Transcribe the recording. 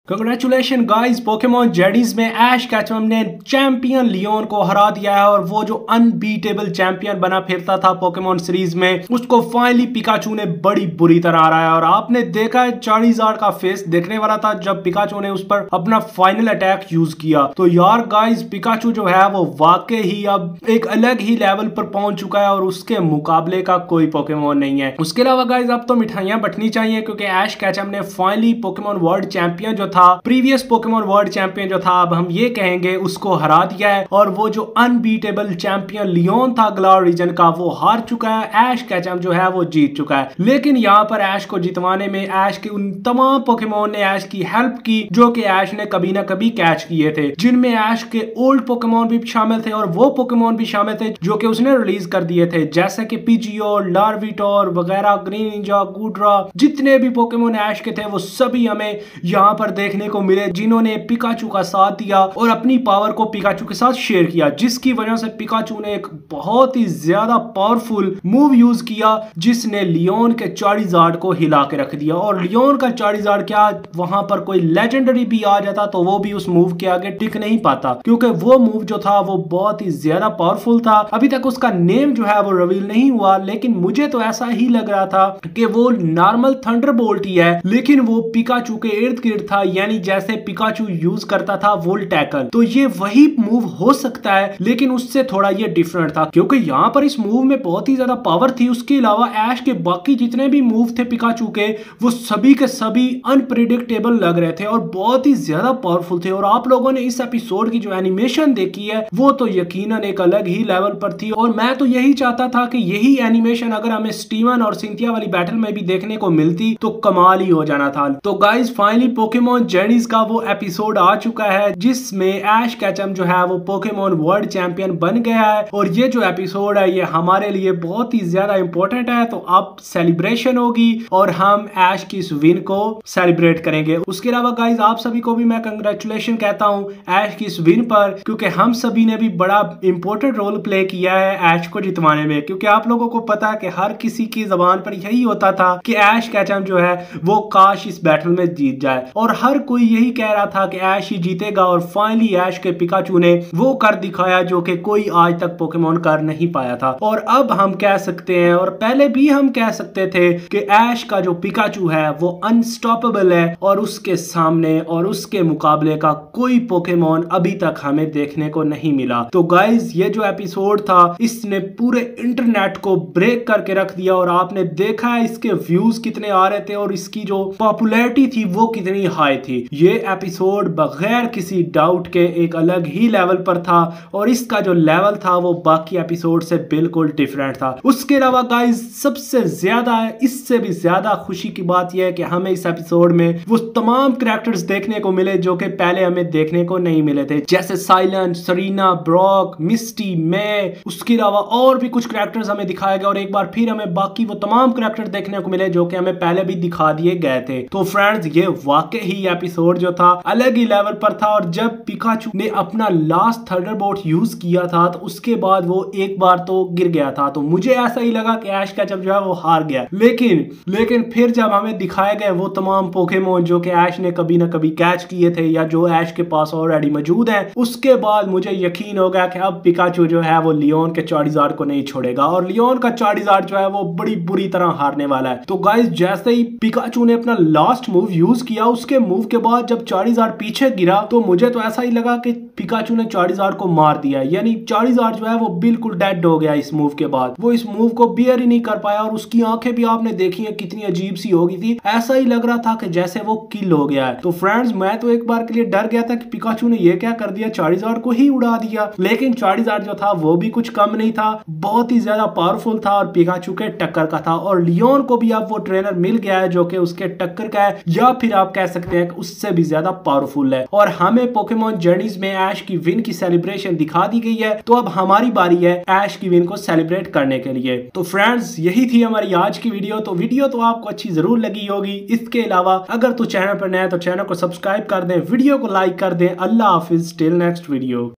Congratulation guys, Pokemon जेडीज में Ash Ketchum ने चैंपियन लियोन को हरा दिया है और वो जो अनबीटेबल चैंपियन बना फिरता था पोकेमॉन सीरीज में, उसको फाइनली पिकाचू ने बड़ी बुरी तरह हराया है। और आपने देखा है चार्लिजार्ड का फेस देखने वाला था जब पिकाचू ने उस पर अपना फाइनल अटैक यूज किया। तो यार गाइस, पिकाचू जो है वो वाकई ही अब एक अलग ही लेवल पर पहुंच चुका है और उसके मुकाबले का कोई पोकेमॉन नहीं है। उसके अलावा गाइस, अब तो मिठाइयां बंटनी चाहिए क्योंकि ऐश केचम ने फाइनली पोकेमॉन वर्ल्ड चैंपियन जो था, प्रीवियस पोकेमॉन वर्ल्ड चैंपियन जो था, अब हम ये कहेंगे उसको हरा दिया है। और वो जो अनबीटेबल चैंपियन लियोन था ग्लार रीजन का, वो हार चुका है। ऐश केचम जो है वो जीत चुका है। लेकिन यहाँ पर ऐश को जितवाने में ऐश के उन तमाम पोकेमॉन ने ऐश की हेल्प की जो कि ऐश ने कभी ना कभी कैच किए थे, जिनमें ऐश के ओल्ड पोकेमॉन भी शामिल थे और वो पोकेमॉन भी शामिल थे जो कि उसने रिलीज कर दिए थे, जैसे कि पीजियो, लार्विटोर वगैरह, ग्रीन निंजा, गुड्रा, जितने भी पोकेमॉन ऐश के थे वो सभी हमें यहाँ पर देखने को मिले, जिन्होंने पिकाचू का साथ दिया और अपनी पावर को पिकाचू के साथ शेयर किया, जिसकी वजह से पिकाचू ने एक बहुत ही ज्यादा पावरफुल मूव यूज किया जिसने लियोन के चार्लिजार्ड को हिला के रख दिया। और लियोन का चार्लिजार्ड क्या, वहां पर कोई लेजेंडरी भी आ जाता तो वो भी उस मूव के आगे टिक नहीं पाता, क्योंकि वो मूव जो था वो बहुत ही ज्यादा पावरफुल था। अभी तक उसका नेम जो है वो रिवील नहीं हुआ, लेकिन मुझे तो ऐसा ही लग रहा था कि वो नॉर्मल थंडरबोल्ट ही है, लेकिन वो पिकाचू के इर्द गिर्द था, यानी जैसे पिकाचू यूज करता था वोल्ट टैकल। तो ये वही मूव हो सकता है, लेकिन उससे थोड़ा ये डिफरेंट था, क्योंकि यहाँ पर इस मूव में बहुत ही ज्यादा पावर थी। उसके अलावा ऐश के बाकी जितने भी मूव थे पिकाचू के, वो सभी के सभी अनप्रेडिक्टेबल लग रहे थे और बहुत ही ज्यादा पावरफुल थे। और आप लोगों ने इस एपिसोड की जो एनिमेशन देखी है वो तो यकीनन एक अलग ही लेवल पर थी। और मैं तो यही चाहता था कि यही एनिमेशन अगर हमें स्टीवन और सिंथिया वाली बैटल में भी देखने को मिलती तो कमाल ही हो जाना था। तो गाइस, फाइनली पोकेमॉन जेडीज का वो एपिसोड आ चुका है जिसमें ऐश केचम जो है वो पोकेमॉन वर्ल्ड चैंपियन बन गया है। और ये जो एपिसोड है ये हमारे लिए बहुत ही ज्यादा इंपॉर्टेंट है। तो अब सेलिब्रेशन होगी और हम ऐश की इस विन को सेलिब्रेट करेंगे। उसके अलावा गाइस, आप सभी को भी मैं कंग्रेचुलेशन कहता हूँ ऐश की इस विन पर, क्योंकि हम सभी ने भी बड़ा इंपॉर्टेंट रोल प्ले किया है ऐश को जितवाने में। क्योंकि आप लोगों को पता है कि हर किसी की जबान पर यही होता था कि ऐश केचम जो है वो काश इस बैटल में जीत जाए, और हर कोई यही कह रहा था कि ऐश ही जीतेगा। और फाइनली ऐश के पिकाचू ने वो कर दिखाया जो कि कोई आज तक पोकेमॉन कर नहीं पाया था। और अब हम कह सकते हैं, और पहले भी हम कह सकते थे, कि ऐश का जो पिकाचू है वो अनस्टॉपेबल है और उसके सामने और उसके मुकाबले का कोई पोकेमॉन अभी तक हमें देखने को नहीं मिला। तो गाइज, ये जो एपिसोड था इसने पूरे इंटरनेट को ब्रेक करके रख दिया और आपने देखा है इसके व्यूज कितने आ रहे थे और इसकी जो पॉपुलैरिटी थी वो कितनी हाई थी। ये एपिसोड बगैर किसी डाउट के एक अलग ही लेवल पर था और इसका जो लेवल था वो बाकी एपिसोड से बिल्कुल डिफरेंट था। उसके अलावा गाइज, सबसे ज्यादा इससे भी ज्यादा खुशी की बात यह है कि हमें इस एपिसोड में वो तमाम कैरेक्टर्स देखने को मिले जो कि पहले हमें देखने को नहीं मिले थे, जैसे साइलेंट, सरीना, ब्रॉक, मिस्टी, मै। उसके अलावा और भी कुछ कैरेक्टर्स हमें दिखाए गए और एक बार फिर हमें बाकी वो तमाम कैरेक्टर देखने को मिले जो कि हमें पहले भी दिखा दिए गए थे। तो फ्रेंड्स, ये वाकई ही एपिसोड जो था अलग ही लेवल पर था। और जब पिकाचू ने अपना लास्ट थंडरबोल्ट यूज किया था तो उसके बाद वो एक बार तो गिर गया था, तो मुझे ऐसा ही लगा कि ऐश केचम जो है वो हार गया। लेकिन फिर जब हमें दिखाए गए वो तमाम पोकेमॉन जो कि ऐश ने कभी ना कभी कैच किए थे या जो ऐश के पास ऑलरेडी मौजूद है, उसके बाद मुझे यकीन हो गया कि अब पिकाचू जो है वो लियोन के चार्लिजार्ड को नहीं छोड़ेगा और लियोन का चार्लिजार्ड जो है वो बड़ी बुरी तरह हारने वाला है। तो गाइस, जैसे ही पिकाचू ने अपना लास्ट मूव यूज किया, उसके मूव के बाद जब चार्लिजार्ड पीछे गिरा तो मुझे तो ऐसा ही लगा कि पिकाचू ने चार्लिजार्ड को मार दिया, यानी चार्लिजार्ड जो है वो बिल्कुल डेड हो गया इस मूव के बाद। वो इस मूव को बियर ही नहीं कर पाया और उसकी आंखें भी आपने देखी है कितनी अजीब सी हो गई थी, ऐसा ही लग रहा था कि जैसे वो किल हो गया है। तो फ्रेंड्स, मैं तो एक बार के लिए डर गया था कि पिकाचू ने ये क्या कर दिया, चार्लिजार्ड को ही उड़ा दिया। लेकिन चार्लिजार्ड जो था वो भी कुछ कम नहीं था, बहुत ही ज्यादा पावरफुल था और पिकाचू के टक्कर का था। और लियोन को भी अब वो ट्रेनर मिल गया है जो कि उसके टक्कर का है, या फिर आप कह सकते हैं कि उससे भी ज्यादा पावरफुल है। और हमें पोकेमॉन जर्नीज में ऐश की विन की सेलिब्रेशन दिखा दी गई है, तो अब हमारी बारी है ऐश की विन को सेलिब्रेट करने के लिए। तो फ्रेंड्स, यही थी हमारी आज की वीडियो। तो वीडियो तो आपको अच्छी जरूर लगी होगी। इसके अलावा अगर तू चैनल पर नया है तो चैनल को सब्सक्राइब कर दें, वीडियो को लाइक कर दें। अल्लाह हाफिज, टिल नेक्स्ट वीडियो।